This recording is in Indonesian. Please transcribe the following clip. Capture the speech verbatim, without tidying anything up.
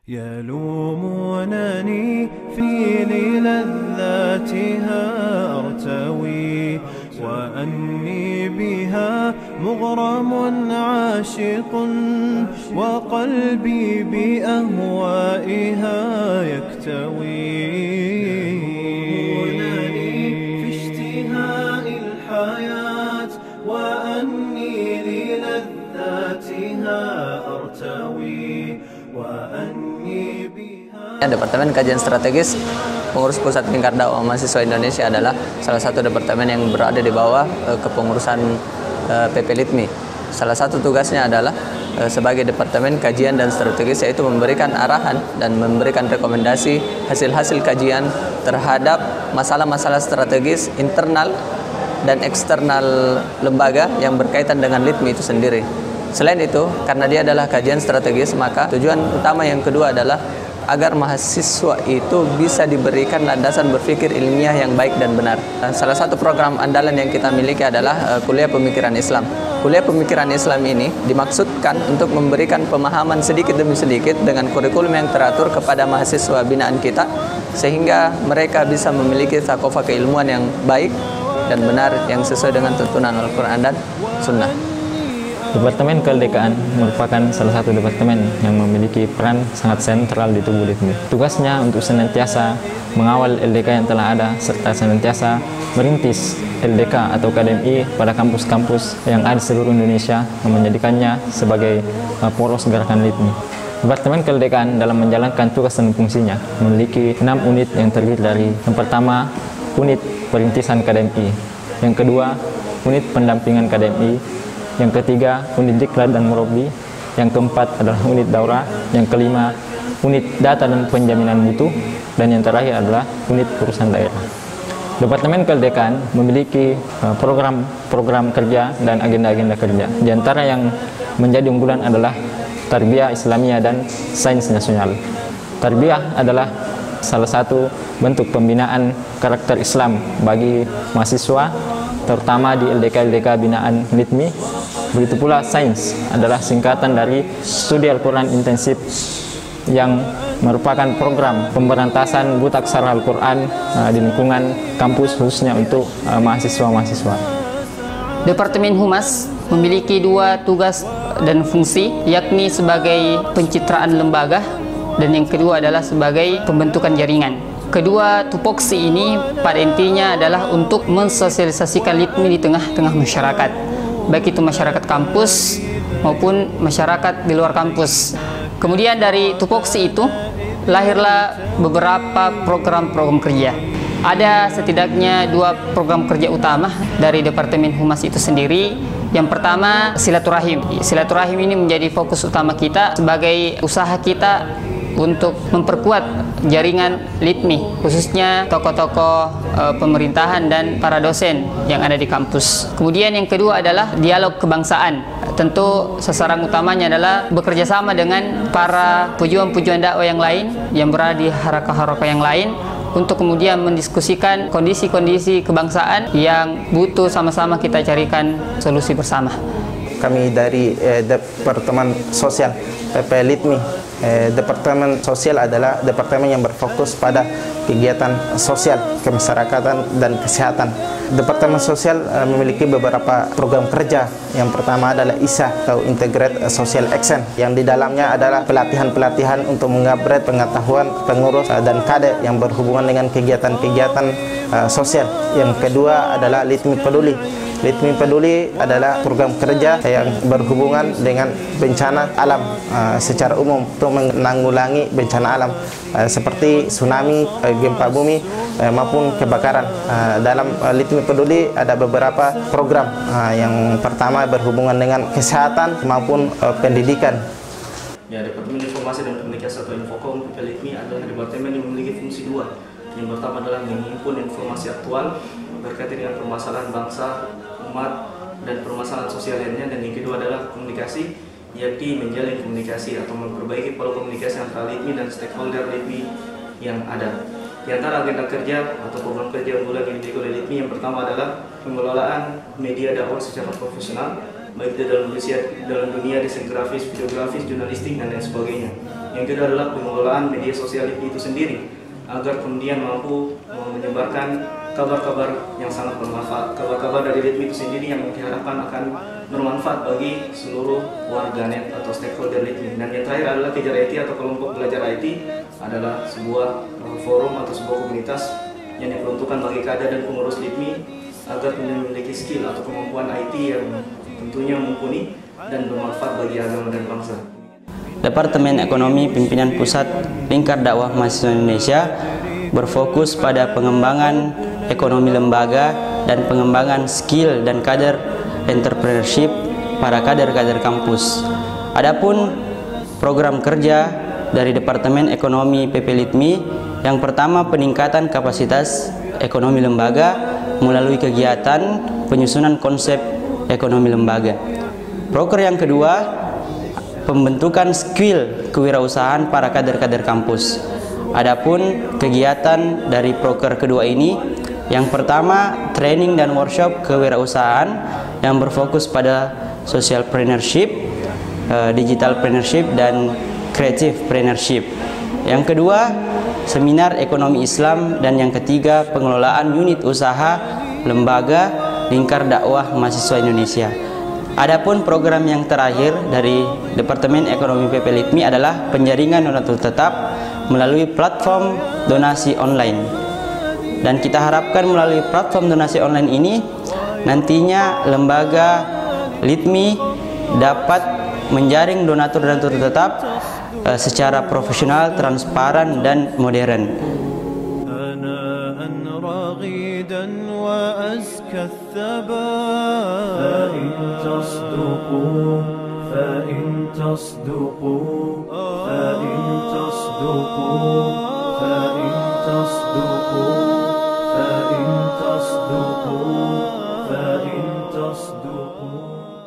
يلومونني في لذاتها أرتوي وأني بها مغرم عاشق وقلبي بأهوائها يكتوي يلومونني في اشتهاء الحياة وأني للذاتها أرتوي وأني بها. Departemen Kajian Strategis Pengurus Pusat Tingkat Dakwah Mahasiswa Indonesia adalah salah satu departemen yang berada di bawah e, kepengurusan e, P P Litmi. Salah satu tugasnya adalah e, sebagai Departemen Kajian dan Strategis, yaitu memberikan arahan dan memberikan rekomendasi hasil-hasil kajian terhadap masalah-masalah strategis internal dan eksternal lembaga yang berkaitan dengan Litmi itu sendiri. Selain itu, karena dia adalah kajian strategis, maka tujuan utama yang kedua adalah agar mahasiswa itu bisa diberikan landasan berpikir ilmiah yang baik dan benar. Salah satu program andalan yang kita miliki adalah uh, Kuliah Pemikiran Islam. Kuliah Pemikiran Islam ini dimaksudkan untuk memberikan pemahaman sedikit demi sedikit dengan kurikulum yang teratur kepada mahasiswa binaan kita, sehingga mereka bisa memiliki thaqafah keilmuan yang baik dan benar yang sesuai dengan tuntunan Al-Quran dan Sunnah. Departemen Keildekaan merupakan salah satu departemen yang memiliki peran sangat sentral di tubuh Litmi. Tugasnya untuk senantiasa mengawal L D K yang telah ada serta senantiasa merintis L D K atau K D M I pada kampus-kampus yang ada di seluruh Indonesia yang menjadikannya sebagai poros gerakan Litmi. Departemen Keildekaan dalam menjalankan tugas dan fungsinya memiliki enam unit yang terdiri dari: yang pertama, unit perintisan K D M I; yang kedua, unit pendampingan K D M I; yang ketiga, unit diklat dan murabi; yang keempat adalah unit daurah; yang kelima, unit data dan penjaminan mutu; dan yang terakhir adalah unit urusan daerah. Departemen Keildekaan memiliki program-program kerja dan agenda-agenda kerja. Di antara yang menjadi unggulan adalah Tarbiyah Islamiyah dan Sains Nasional. Tarbiyah adalah salah satu bentuk pembinaan karakter Islam bagi mahasiswa, terutama di L D K L D K binaan Litmi. Begitu pula sains adalah singkatan dari Studi Al-Quran Intensif, yang merupakan program pemberantasan buta aksara Al-Quran uh, di lingkungan kampus, khususnya untuk mahasiswa-mahasiswa. Uh, Departemen Humas memiliki dua tugas dan fungsi, yakni sebagai pencitraan lembaga dan yang kedua adalah sebagai pembentukan jaringan. Kedua tupoksi ini pada intinya adalah untuk mensosialisasikan Litmi di tengah-tengah masyarakat, baik itu masyarakat kampus maupun masyarakat di luar kampus. Kemudian dari tupoksi itu lahirlah beberapa program-program kerja. Ada setidaknya dua program kerja utama dari Departemen Humas itu sendiri. Yang pertama, silaturahim. Silaturahim ini menjadi fokus utama kita sebagai usaha kita untuk memperkuat jaringan Litmi, khususnya tokoh-tokoh e, pemerintahan dan para dosen yang ada di kampus. Kemudian yang kedua adalah dialog kebangsaan. Tentu sasaran utamanya adalah bekerja sama dengan para pejuang-pejuang dakwah yang lain yang berada di harakah-harakah yang lain untuk kemudian mendiskusikan kondisi-kondisi kebangsaan yang butuh sama-sama kita carikan solusi bersama. Kami dari eh, Departemen Sosial P P Litmi. Eh, Departemen Sosial adalah departemen yang berfokus pada kegiatan sosial, kemasyarakatan, dan kesehatan. Departemen Sosial eh, memiliki beberapa program kerja. Yang pertama adalah I S A atau Integrated Social Action, yang di dalamnya adalah pelatihan-pelatihan untuk mengupgrade pengetahuan pengurus eh, dan kader yang berhubungan dengan kegiatan-kegiatan eh, sosial. Yang kedua adalah Litmi Peduli. Litmi Peduli adalah program kerja yang berhubungan dengan bencana alam uh, secara umum untuk menanggulangi bencana alam uh, seperti tsunami, uh, gempa bumi uh, maupun kebakaran. Uh, dalam uh, Litmi Peduli ada beberapa program. Uh, yang pertama berhubungan dengan kesehatan maupun uh, pendidikan. Ya, Departemen Informasi dan Komunikasi atau Infokom P P Litmi adalah departemen yang memiliki fungsi dua. Yang pertama adalah menghimpun informasi aktual berkaitan dengan permasalahan bangsa, umat, dan permasalahan sosial lainnya, dan yang kedua adalah komunikasi, yakni menjalin komunikasi atau memperbaiki pola komunikasi antara Litmi dan stakeholder Litmi yang ada. Di antara agenda kerja atau program kerja unggulan yang dimiliki oleh Litmi, yang pertama adalah pengelolaan media dakwah secara profesional, baik di dalam Indonesia, dalam dunia desain grafis, videografis, jurnalistik, dan lain sebagainya. Yang kedua adalah pengelolaan media sosial itu sendiri, agar kemudian mampu menyebarkan kabar-kabar yang sangat bermanfaat, kabar-kaber dari LITMI itu sendiri yang diharapkan akan bermanfaat bagi seluruh warganet atau stakeholder LITMI. Dan yang terakhir adalah Kejar I T atau kelompok belajar I T, adalah sebuah forum atau sebuah komunitas yang diperuntukkan bagi kader dan pengurus LITMI agar memiliki skill atau kemampuan I T yang tentunya mumpuni dan bermanfaat bagi agama dan bangsa. Departemen Ekonomi Pimpinan Pusat Lingkar Dakwah Mahasiswa Indonesia berfokus pada pengembangan ekonomi lembaga dan pengembangan skill dan kader entrepreneurship para kader-kader kampus. Adapun program kerja dari Departemen Ekonomi P P LITMI, yang pertama peningkatan kapasitas ekonomi lembaga melalui kegiatan penyusunan konsep ekonomi lembaga. Proker yang kedua, pembentukan skill kewirausahaan para kader-kader kampus. Adapun kegiatan dari proker kedua ini, yang pertama training dan workshop kewirausahaan yang berfokus pada socialpreneurship, digitalpreneurship dan creativepreneurship. Yang kedua, seminar ekonomi Islam, dan yang ketiga pengelolaan unit usaha lembaga Lingkar Dakwah Mahasiswa Indonesia. Adapun program yang terakhir dari Departemen Ekonomi P P LITMI adalah penjaringan donatur tetap melalui platform donasi online. Dan kita harapkan melalui platform donasi online ini nantinya lembaga LITMI dapat menjaring donatur-donatur tetap uh, secara profesional, transparan dan modern. رغيدا وأزكى الثبات فإن تصدقوا فإن تصدقوا فإن تصدقوا فإن تصدقوا فإن تصدقوا فإن تصدقوا